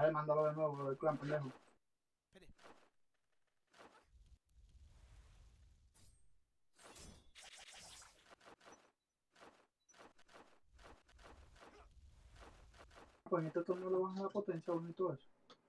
Dale, mándalo de nuevo, lo del clan, pendejo. Espere. Pues en este torneo le van a dar potencia bonito eso.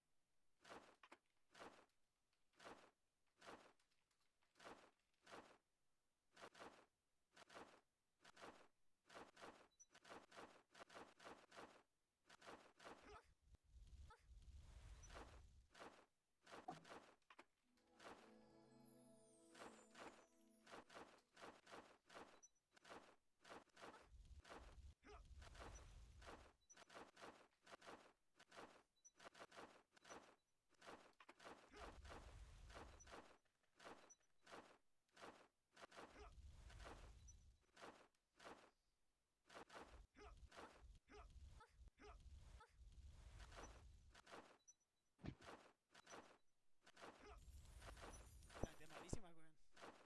Esta gente es malísima, weón.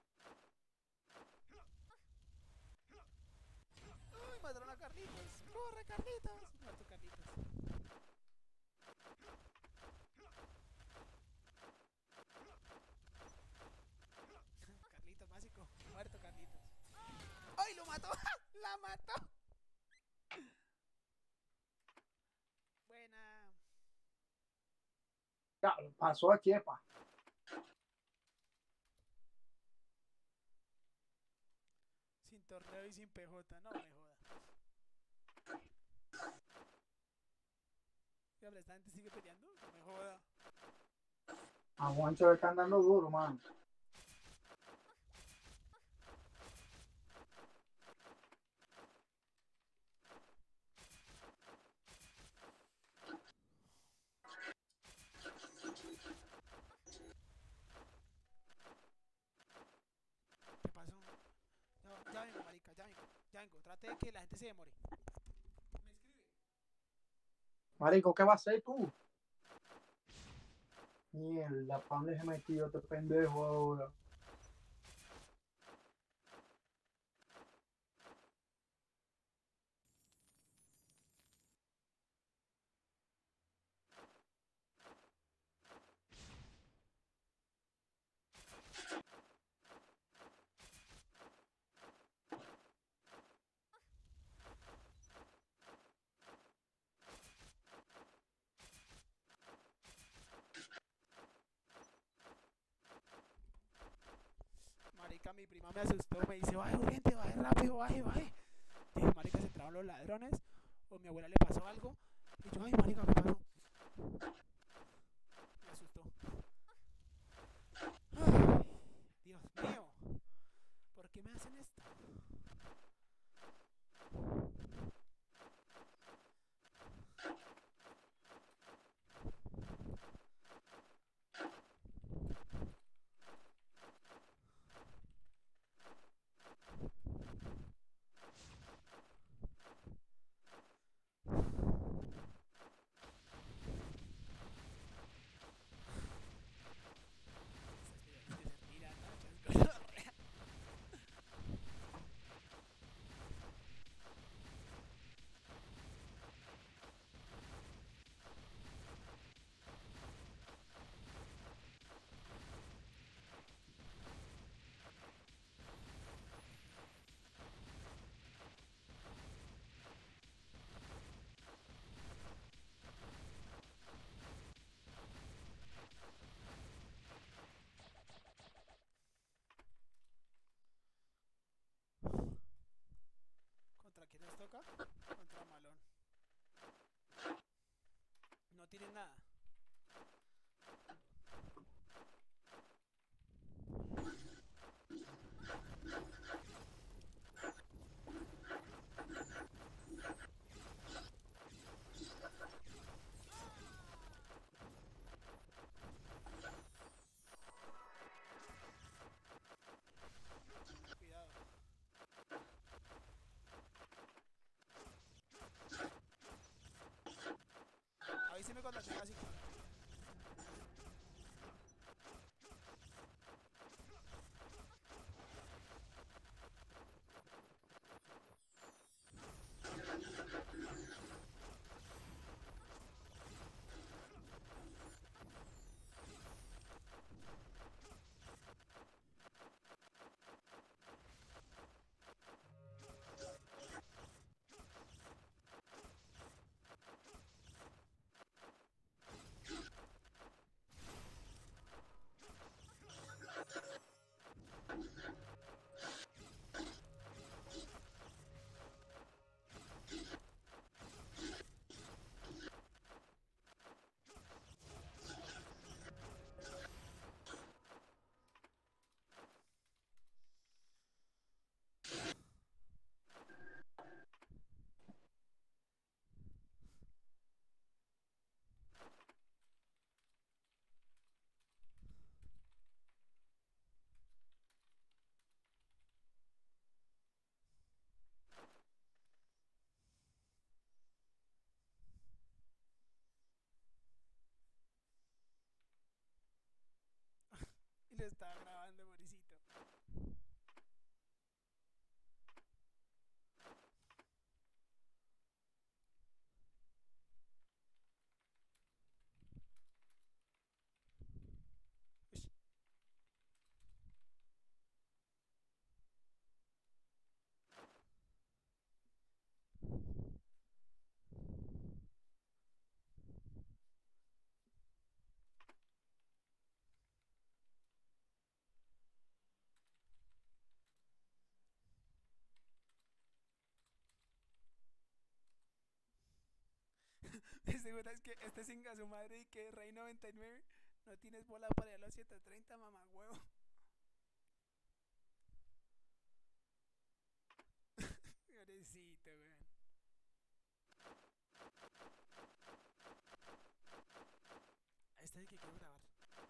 Uy, mataron a Carlitos. Corre, Carlitos. Muerto Carlitos. Carlitos básico. Muerto Carlitos. ¡Ay, lo mató! ¡La mató! Buena. Ya, pasó a Chepa. Sin torneo y sin PJ. No me joda. Diablo, esta gente sigue peleando. No me joda. A Juancho le están dando duro, man. ¿Qué pasó? Ya vengo, marica. Ya vengo. Ya vengo. Trate de que la gente se demore. Me escribe. Marico, ¿qué va a hacer tú? Mierda, ¿para dónde se metió este pendejo ahora? Marica, mi prima me asustó. Me dice, baje urgente, baje rápido, baje, baje. Dije, marica, se entraron los ladrones. O mi abuela le pasó algo. Y yo, ay, marica, ¿qué pasó? Me asustó. Ay, Dios mío. ¿Por qué me hacen esto? Esas periodistas que se tiran, ¿no? Lo estaba grabando, Morisito. Ush. Me segura es que este singa su madre y que Rey 99 no tienes bola para ir a los 730, mamá huevo. Pobrecito, weón. Esta es el que quiero grabar.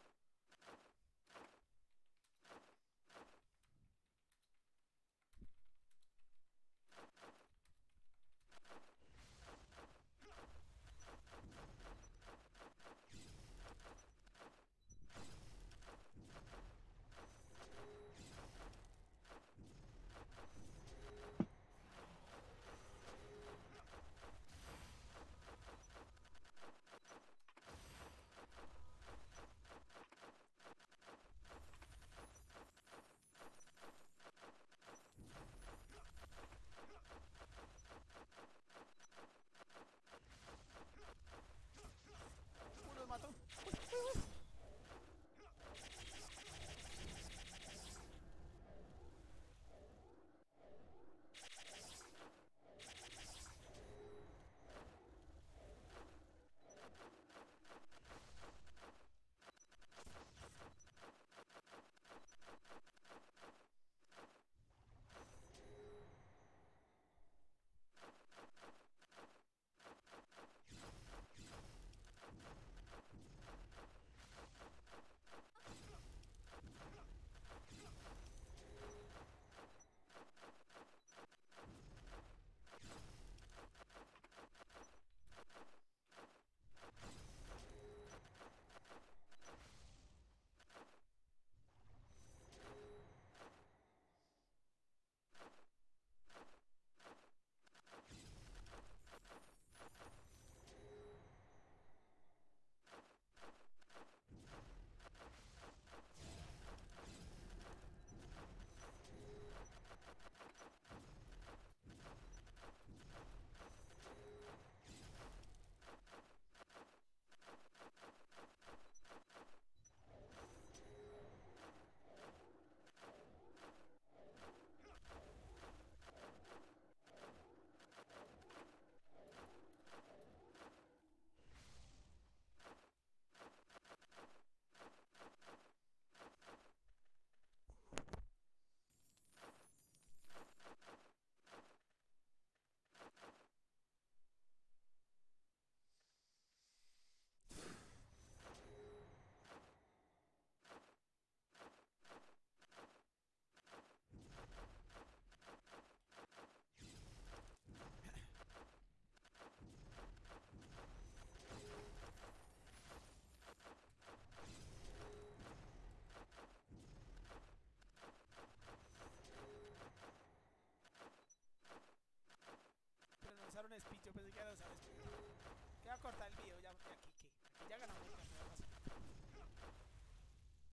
Los mato. Pero no usaron speech, yo pensé que iban a usar speech. Que va a cortar el video ya, porque aquí ya ganamos.